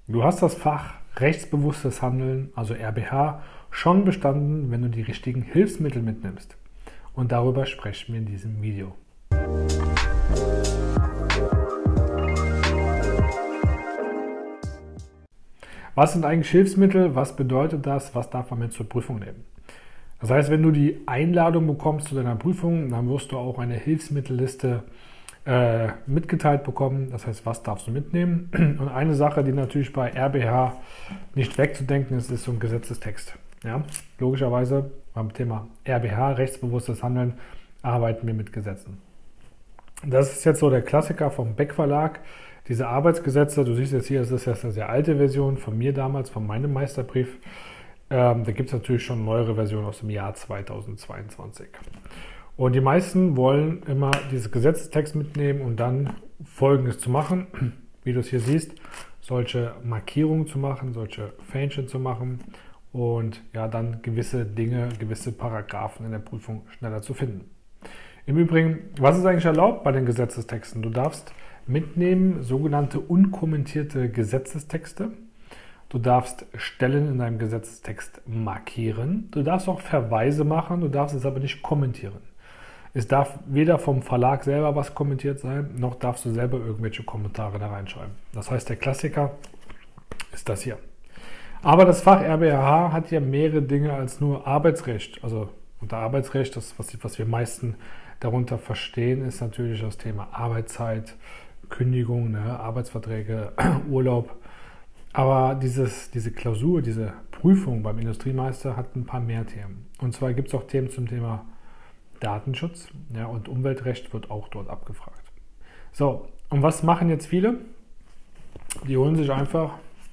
Du hast das Fach Rechtsbewusstes Handeln, also RBH, schon bestanden, wenn du die richtigen Hilfsmittel mitnimmst. Und darüber sprechen wir in diesem Video. Was sind eigentlich Hilfsmittel? Was bedeutet das? Was darf man mit zur Prüfung nehmen? Das heißt, wenn du die Einladung bekommst zu deiner Prüfung, dann wirst du auch eine Hilfsmittelliste mitgeteilt bekommen. Das heißt, was darfst du mitnehmen? Und eine Sache, die natürlich bei RBH nicht wegzudenken ist, ist so ein Gesetzestext. Ja? Logischerweise beim Thema RBH, rechtsbewusstes Handeln, arbeiten wir mit Gesetzen. Das ist jetzt so der Klassiker vom Beck Verlag. Diese Arbeitsgesetze, du siehst jetzt hier, das ist jetzt eine sehr alte Version von mir damals, von meinem Meisterbrief. Da gibt es natürlich schon neuere Versionen aus dem Jahr 2022. Und die meisten wollen immer diese Gesetzestext mitnehmen und dann Folgendes zu machen, wie du es hier siehst, solche Markierungen zu machen, solche Fähnchen zu machen und ja dann gewisse Dinge, gewisse Paragraphen in der Prüfung schneller zu finden. Im Übrigen, was ist eigentlich erlaubt bei den Gesetzestexten? Du darfst mitnehmen sogenannte unkommentierte Gesetzestexte. Du darfst Stellen in deinem Gesetzestext markieren. Du darfst auch Verweise machen, du darfst es aber nicht kommentieren. Es darf weder vom Verlag selber was kommentiert sein, noch darfst du selber irgendwelche Kommentare da reinschreiben. Das heißt, der Klassiker ist das hier. Aber das Fach RBH hat ja mehrere Dinge als nur Arbeitsrecht. Also unter Arbeitsrecht, das, was wir meisten darunter verstehen, ist natürlich das Thema Arbeitszeit, Kündigung, Arbeitsverträge, Urlaub. Aber diese Klausur, diese Prüfung beim Industriemeister hat ein paar mehr Themen. Und zwar gibt es auch Themen zum Thema Datenschutz, ja, und Umweltrecht wird auch dort abgefragt. So, und was machen jetzt viele? Die holen sich einfach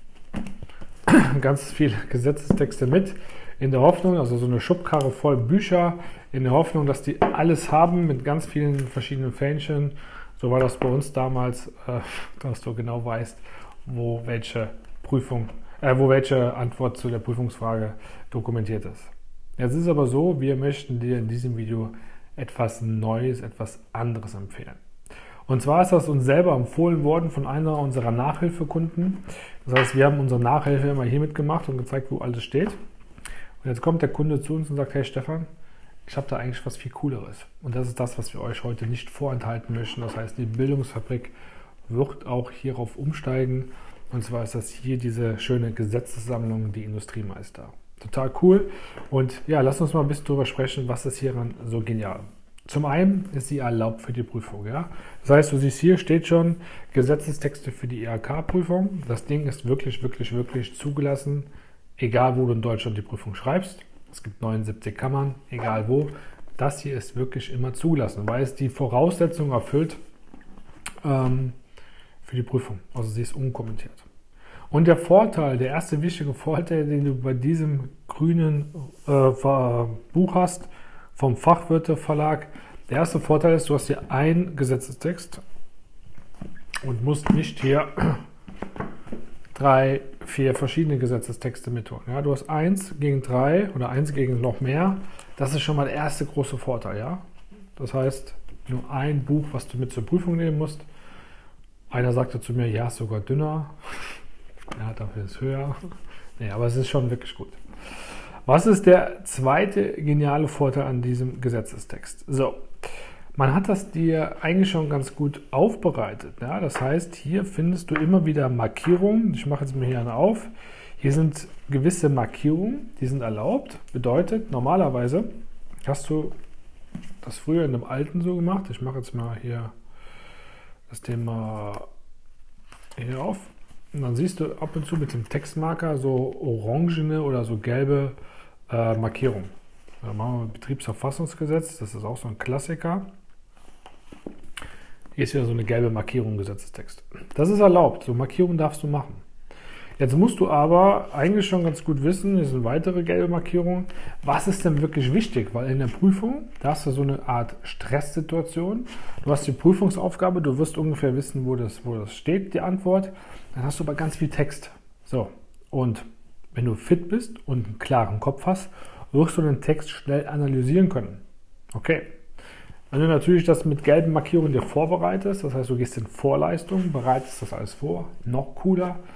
ganz viele Gesetzestexte mit, in der Hoffnung, also so eine Schubkarre voll Bücher, in der Hoffnung, dass die alles haben mit ganz vielen verschiedenen Fähnchen. So war das bei uns damals, dass du genau weißt, wo welche Antwort zu der Prüfungsfrage dokumentiert ist. Jetzt ist es aber so, wir möchten dir in diesem Video etwas Neues, etwas anderes empfehlen. Und zwar ist das uns selber empfohlen worden von einer unserer Nachhilfekunden. Das heißt, wir haben unsere Nachhilfe immer hier mitgemacht und gezeigt, wo alles steht. Und jetzt kommt der Kunde zu uns und sagt, hey Stefan, ich habe da eigentlich was viel Cooleres. Und das ist das, was wir euch heute nicht vorenthalten möchten. Das heißt, die Bildungsfabrik wird auch hierauf umsteigen. Und zwar ist das hier diese schöne Gesetzessammlung, die Industriemeister. Total cool. Und ja, lass uns mal ein bisschen drüber sprechen, was ist hieran so genial. Zum einen ist sie erlaubt für die Prüfung. Ja? Das heißt, du siehst hier steht schon Gesetzestexte für die IHK-Prüfung. Das Ding ist wirklich, wirklich, wirklich zugelassen, egal wo du in Deutschland die Prüfung schreibst. Es gibt 79 Kammern, egal wo. Das hier ist wirklich immer zugelassen, weil es die Voraussetzungen erfüllt für die Prüfung. Also sie ist unkommentiert. Und der Vorteil, der erste wichtige Vorteil, den du bei diesem grünen Buch hast, vom Fachwirte Verlag, der erste Vorteil ist, du hast hier einen Gesetzestext und musst nicht hier 3, 4 verschiedene Gesetzestexte mitholen. Ja, du hast 1 gegen 3 oder 1 gegen noch mehr. Das ist schon mal der erste große Vorteil. Ja? Das heißt, nur ein Buch, was du mit zur Prüfung nehmen musst. Einer sagte zu mir, ja, ist sogar dünner. Ja, dafür ist es höher. Nee, aber es ist schon wirklich gut. Was ist der zweite geniale Vorteil an diesem Gesetzestext? So, man hat das dir eigentlich schon ganz gut aufbereitet. Ja? Das heißt, hier findest du immer wieder Markierungen. Ich mache jetzt mal hier eine auf. Hier sind gewisse Markierungen, die sind erlaubt. Bedeutet, normalerweise hast du das früher in einem alten so gemacht. Ich mache jetzt mal hier das Thema hier auf. Und dann siehst du ab und zu mit dem Textmarker so orangene oder so gelbe Markierungen. Dann machen wir Betriebsverfassungsgesetz, das ist auch so ein Klassiker. Hier ist wieder so eine gelbe Markierung im Gesetzestext. Das ist erlaubt, so Markierungen darfst du machen. Jetzt musst du aber eigentlich schon ganz gut wissen, hier sind weitere gelbe Markierungen, was ist denn wirklich wichtig? Weil in der Prüfung, da hast du so eine Art Stresssituation. Du hast die Prüfungsaufgabe, du wirst ungefähr wissen, wo das steht, die Antwort. Dann hast du aber ganz viel Text. So, und wenn du fit bist und einen klaren Kopf hast, wirst du den Text schnell analysieren können. Okay. Wenn du natürlich das mit gelben Markierungen dir vorbereitest, das heißt, du gehst in Vorleistung, bereitest das alles vor, noch cooler.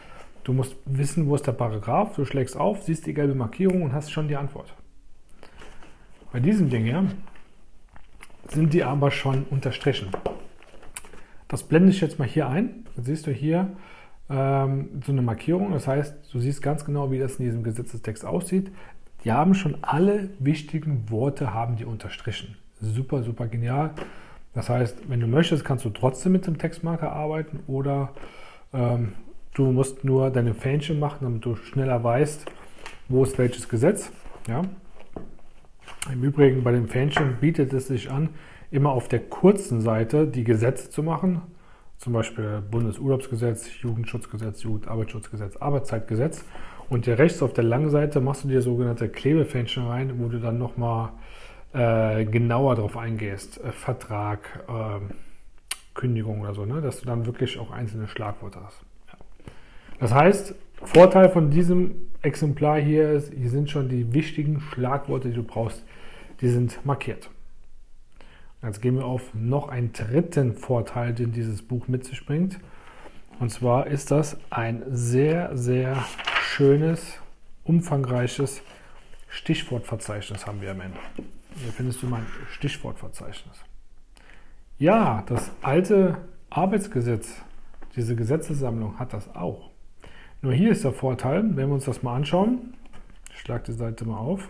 Du musst wissen, wo ist der Paragraph, du schlägst auf, siehst die gelbe Markierung und hast schon die Antwort. Bei diesem Ding hier sind die aber schon unterstrichen. Das blende ich jetzt mal hier ein. Dann siehst du hier so eine Markierung. Das heißt, du siehst ganz genau, wie das in diesem Gesetzestext aussieht. Die haben schon alle wichtigen Worte haben die unterstrichen. Super, super genial. Das heißt, wenn du möchtest, kannst du trotzdem mit dem Textmarker arbeiten oder du musst nur deine Fähnchen machen, damit du schneller weißt, wo ist welches Gesetz. Ja? Im Übrigen bei dem Fähnchen bietet es sich an, immer auf der kurzen Seite die Gesetze zu machen. Zum Beispiel Bundesurlaubsgesetz, Jugendschutzgesetz, Jugendarbeitsschutzgesetz, Arbeitszeitgesetz. Und hier rechts auf der langen Seite machst du dir sogenannte Klebefähnchen rein, wo du dann nochmal genauer darauf eingehst. Vertrag, Kündigung oder so, ne? Dass du dann wirklich auch einzelne Schlagwörter hast. Ja. Das heißt, Vorteil von diesem Exemplar hier ist, hier sind schon die wichtigen Schlagworte, die du brauchst, die sind markiert. Jetzt gehen wir auf noch einen dritten Vorteil, den dieses Buch mit sich bringt. Und zwar ist das ein sehr, sehr schönes, umfangreiches Stichwortverzeichnis haben wir am Ende. Hier findest du mein Stichwortverzeichnis. Ja, das alte Arbeitsgesetz, diese Gesetzessammlung hat das auch. Nur hier ist der Vorteil, wenn wir uns das mal anschauen, ich schlage die Seite mal auf.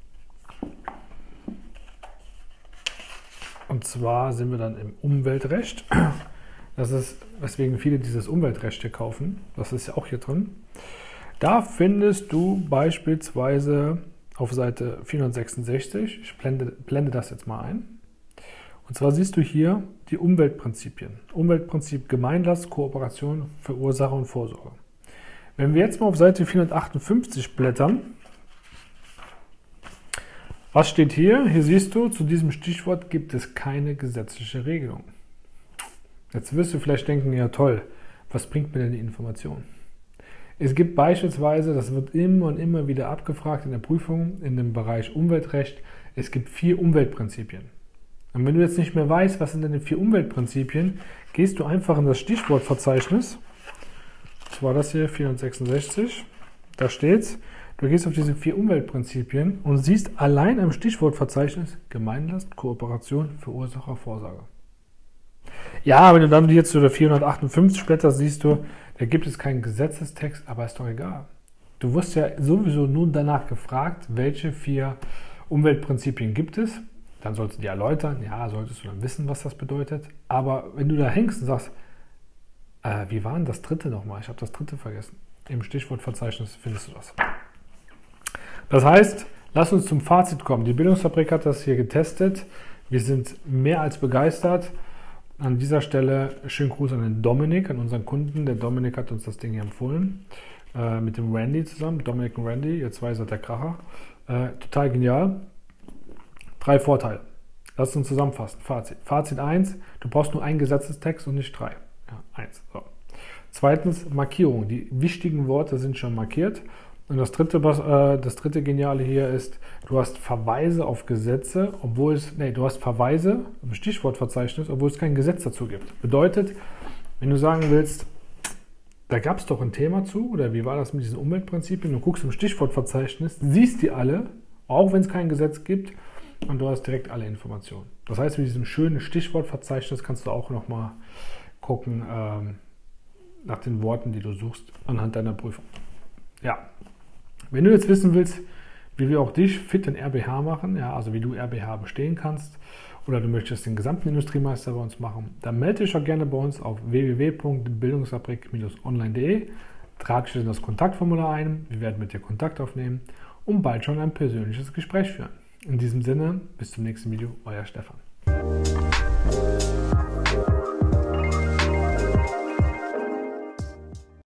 Und zwar sind wir dann im Umweltrecht. Das ist, weswegen viele dieses Umweltrecht hier kaufen. Das ist ja auch hier drin. Da findest du beispielsweise auf Seite 466, ich blende das jetzt mal ein. Und zwar siehst du hier die Umweltprinzipien. Umweltprinzip Gemeinlast, Kooperation, Verursacher und Vorsorge. Wenn wir jetzt mal auf Seite 458 blättern, was steht hier? Hier siehst du, zu diesem Stichwort gibt es keine gesetzliche Regelung. Jetzt wirst du vielleicht denken, ja toll, was bringt mir denn die Information? Es gibt beispielsweise, das wird immer und immer wieder abgefragt in der Prüfung, in dem Bereich Umweltrecht, es gibt 4 Umweltprinzipien. Und wenn du jetzt nicht mehr weißt, was sind denn die 4 Umweltprinzipien, gehst du einfach in das Stichwortverzeichnis, das war das hier, 466, da steht's. Du gehst auf diese 4 Umweltprinzipien und siehst allein am Stichwortverzeichnis Gemeinlast, Kooperation, Verursacher, Vorsorge. Ja, wenn du dann hier zu der 458 blätterst, siehst du, da gibt es keinen Gesetzestext, aber ist doch egal. Du wirst ja sowieso nun danach gefragt, welche 4 Umweltprinzipien gibt es. Dann sollst du die erläutern. Ja, solltest du dann wissen, was das bedeutet. Aber wenn du da hängst und sagst, wie war denn das dritte nochmal? Ich habe das dritte vergessen. Im Stichwortverzeichnis findest du das. Das heißt, lass uns zum Fazit kommen. Die Bildungsfabrik hat das hier getestet. Wir sind mehr als begeistert. An dieser Stelle schönen Gruß an den Dominik, an unseren Kunden. Der Dominik hat uns das Ding hier empfohlen. Mit dem Randy zusammen. Dominik und Randy, ihr zwei seid der Kracher. Total genial. 3 Vorteile. Lass uns zusammenfassen. Fazit. Fazit 1, du brauchst nur einen Gesetzestext und nicht 3. Ja, 1. So. Zweitens, Markierung. Die wichtigen Worte sind schon markiert. Und das dritte Geniale hier ist, du hast Verweise auf Gesetze, du hast Verweise im Stichwortverzeichnis, obwohl es kein Gesetz dazu gibt. Bedeutet, wenn du sagen willst, da gab es doch ein Thema zu, oder wie war das mit diesen Umweltprinzipien, du guckst im Stichwortverzeichnis, siehst die alle, auch wenn es kein Gesetz gibt, und du hast direkt alle Informationen. Das heißt, mit diesem schönen Stichwortverzeichnis kannst du auch nochmal gucken nach den Worten, die du suchst, anhand deiner Prüfung. Ja. Wenn du jetzt wissen willst, wie wir auch dich fit in RBH machen, ja, also wie du RBH bestehen kannst, oder du möchtest den gesamten Industriemeister bei uns machen, dann melde dich auch gerne bei uns auf www.bildungsfabrik-online.de, trage dich in das Kontaktformular ein, wir werden mit dir Kontakt aufnehmen und bald schon ein persönliches Gespräch führen. In diesem Sinne, bis zum nächsten Video, euer Stefan.